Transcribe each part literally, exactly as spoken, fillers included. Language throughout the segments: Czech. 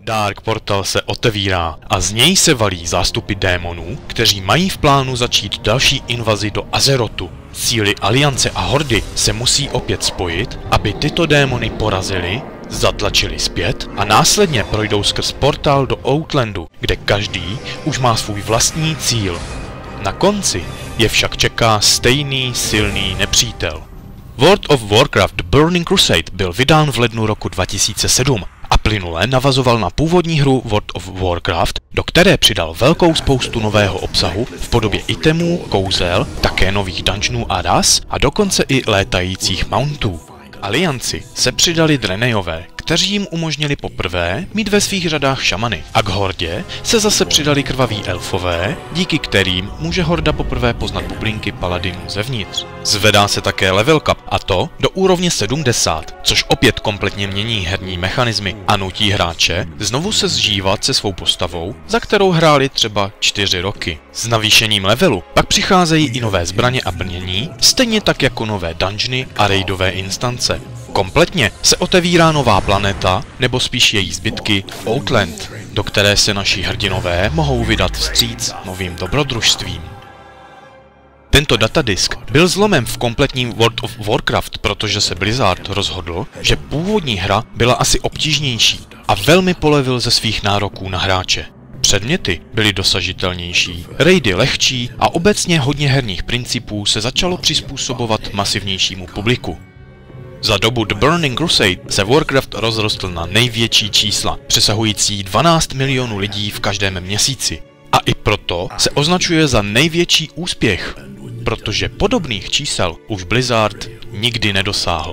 Dark Portal se otevírá a z něj se valí zástupy démonů, kteří mají v plánu začít další invazi do Azerotu. Síly Aliance a Hordy se musí opět spojit, aby tyto démony porazili, zatlačili zpět a následně projdou skrz portál do Outlandu, kde každý už má svůj vlastní cíl. Na konci je však čeká stejný silný nepřítel. World of Warcraft The Burning Crusade byl vydán v lednu roku dva tisíce sedm a plynule navazoval na původní hru World of Warcraft, do které přidal velkou spoustu nového obsahu v podobě itemů, kouzel, také nových dungeonů a ras a dokonce i létajících mountů. Alianci se přidali Draeneiové, kteří jim umožnili poprvé mít ve svých řadách šamany. A k Hordě se zase přidali krvaví elfové, díky kterým může Horda poprvé poznat bublinky paladinů zevnitř. Zvedá se také level cap, a to do úrovně sedmdesát, což opět kompletně mění herní mechanismy a nutí hráče znovu se zžívat se svou postavou, za kterou hráli třeba čtyři roky. S navýšením levelu pak přicházejí i nové zbraně a plnění, stejně tak jako nové dungeony a raidové instance. Kompletně se otevírá nová planeta, nebo spíš její zbytky, Outland, do které se naši hrdinové mohou vydat vstříc novým dobrodružstvím. Tento datadisk byl zlomem v kompletním World of Warcraft, protože se Blizzard rozhodl, že původní hra byla asi obtížnější a velmi polevil ze svých nároků na hráče. Předměty byly dosažitelnější, raidy lehčí a obecně hodně herních principů se začalo přizpůsobovat masivnějšímu publiku. Za dobu The Burning Crusade se Warcraft rozrostl na největší čísla, přesahující dvanáct milionů lidí v každém měsíci. A i proto se označuje za největší úspěch, protože podobných čísel už Blizzard nikdy nedosáhl.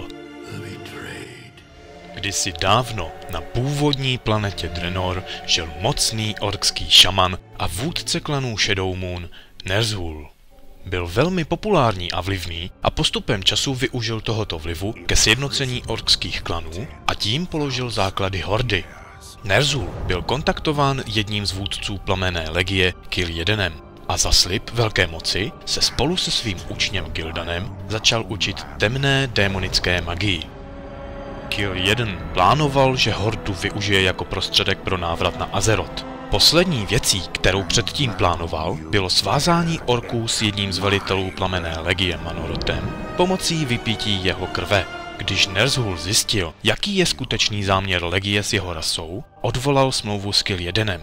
Kdysi dávno na původní planetě Draenor žil mocný orkský šaman a vůdce klanů Shadowmoon Ner'zhul. Byl velmi populární a vlivný a postupem času využil tohoto vlivu ke sjednocení orkských klanů a tím položil základy Hordy. Ner'zhul byl kontaktován jedním z vůdců plamenné legie Kil'jaedenem a za slib velké moci se spolu se svým učněm Gil'danem začal učit temné démonické magii. Kil'jaeden plánoval, že Hordu využije jako prostředek pro návrat na Azeroth. Poslední věcí, kterou předtím plánoval, bylo svázání orků s jedním z velitelů plamenné legie Manorotem pomocí vypití jeho krve. Když Ner'zhul zjistil, jaký je skutečný záměr legie s jeho rasou, odvolal smlouvu s Kil'jaedenem.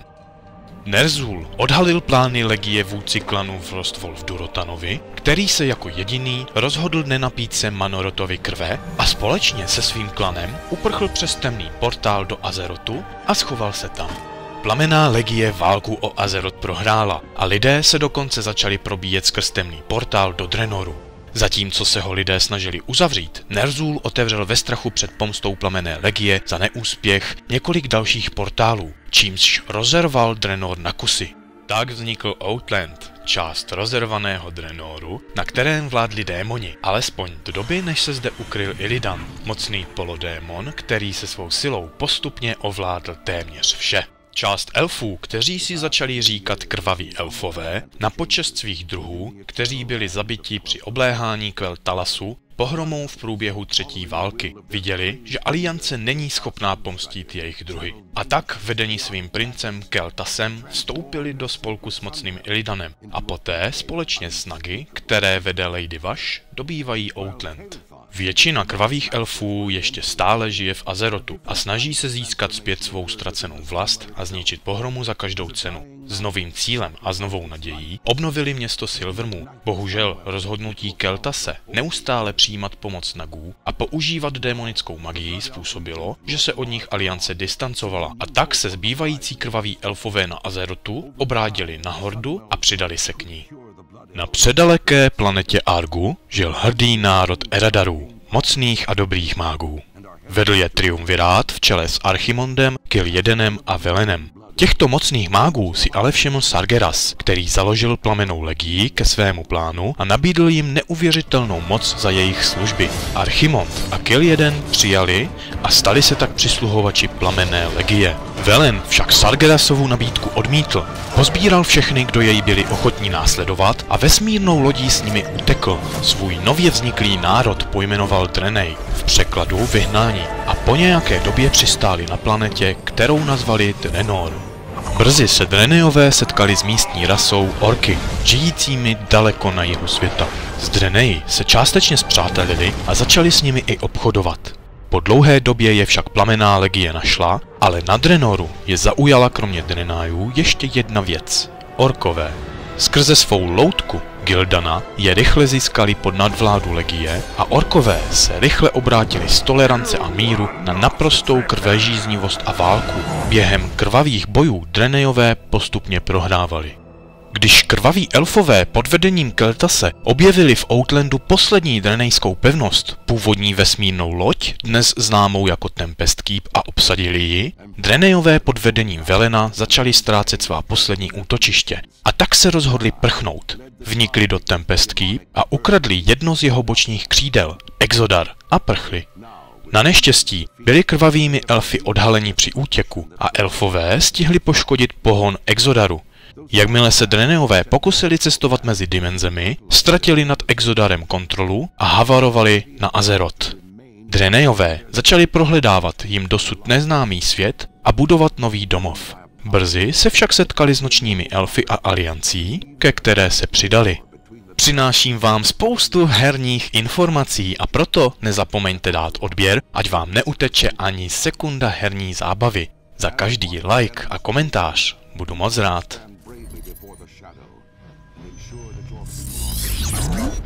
Ner'zhul odhalil plány legie vůdci klanu Frostwolf Durotanovi, který se jako jediný rozhodl nenapít se Manorotovi krve a společně se svým klanem uprchl přes temný portál do Azerotu a schoval se tam. Plamenná legie válku o Azeroth prohrála a lidé se dokonce začali probíjet skrz temný portál do Draenoru. Zatímco se ho lidé snažili uzavřít, Ner'zhul otevřel ve strachu před pomstou plamenné legie za neúspěch několik dalších portálů, čímž rozerval Draenor na kusy. Tak vznikl Outland, část rozervaného Draenoru, na kterém vládli démoni, alespoň do doby, než se zde ukryl Illidan, mocný polodémon, který se svou silou postupně ovládl téměř vše. Část elfů, kteří si začali říkat krvaví elfové, na počest svých druhů, kteří byli zabiti při obléhání Quel'Thalasu pohromou v průběhu třetí války, viděli, že Aliance není schopná pomstít jejich druhy. A tak vedení svým princem Kel'Thasem vstoupili do spolku s mocným Illidanem a poté společně s Nagi, které vede Lady Vash, dobývají Outland. Většina krvavých elfů ještě stále žije v Azerotu a snaží se získat zpět svou ztracenou vlast a zničit pohromu za každou cenu. S novým cílem a s novou nadějí obnovili město Silvermoon. Bohužel rozhodnutí Kel'Thase neustále přijímat pomoc Nagů a používat démonickou magii způsobilo, že se od nich Aliance distancovala a tak se zbývající krvaví elfové na Azerotu obrátili na Hordu a přidali se k ní. Na předaleké planetě Argu žil hrdý národ Eradarů, mocných a dobrých mágů. Vedl je triumvirát v čele s Archimondem, Kil'jaedenem a Velenem. Těchto mocných mágů si ale všiml Sargeras, který založil plamennou legii ke svému plánu a nabídl jim neuvěřitelnou moc za jejich služby. Archimond a Kil'jaeden přijali a stali se tak přisluhovači plamenné legie. Velen však Sargerasovu nabídku odmítl. Pozbíral všechny, kdo jej byli ochotní následovat a vesmírnou lodí s nimi utekl. Svůj nově vzniklý národ pojmenoval Draenei, v překladu vyhnání, a po nějaké době přistáli na planetě, kterou nazvali Draenor. Brzy se Draeneiové setkali s místní rasou orky, žijícími daleko na jihu světa. Z Draenei se částečně spřátelili a začali s nimi i obchodovat. Po dlouhé době je však plamenná legie našla, ale na Draenoru je zaujala kromě Draeneiů ještě jedna věc – orkové. Skrze svou loutku Gildana je rychle získali pod nadvládu legie a orkové se rychle obrátili z tolerance a míru na naprostou krvežíznivost a válku. Během krvavých bojů Draeneiové postupně prohrávali. Když krvaví elfové pod vedením Keltase objevili v Outlandu poslední draenejskou pevnost, původní vesmírnou loď, dnes známou jako Tempest Keep, a obsadili ji, Draeneiové pod vedením Velena začali ztrácet svá poslední útočiště a tak se rozhodli prchnout. Vnikli do Tempest Keep a ukradli jedno z jeho bočních křídel, Exodar, a prchli. Na neštěstí byli krvavými elfy odhaleni při útěku a elfové stihli poškodit pohon Exodaru. Jakmile se Draeneiové pokusili cestovat mezi dimenzemi, ztratili nad Exodarem kontrolu a havarovali na Azeroth. Draeneiové začali prohledávat jim dosud neznámý svět a budovat nový domov. Brzy se však setkali s nočními elfy a aliancí, ke které se přidali. Přináším vám spoustu herních informací a proto nezapomeňte dát odběr, ať vám neuteče ani sekunda herní zábavy. Za každý like a komentář budu moc rád. Bravely before the shadow. Make sure that you're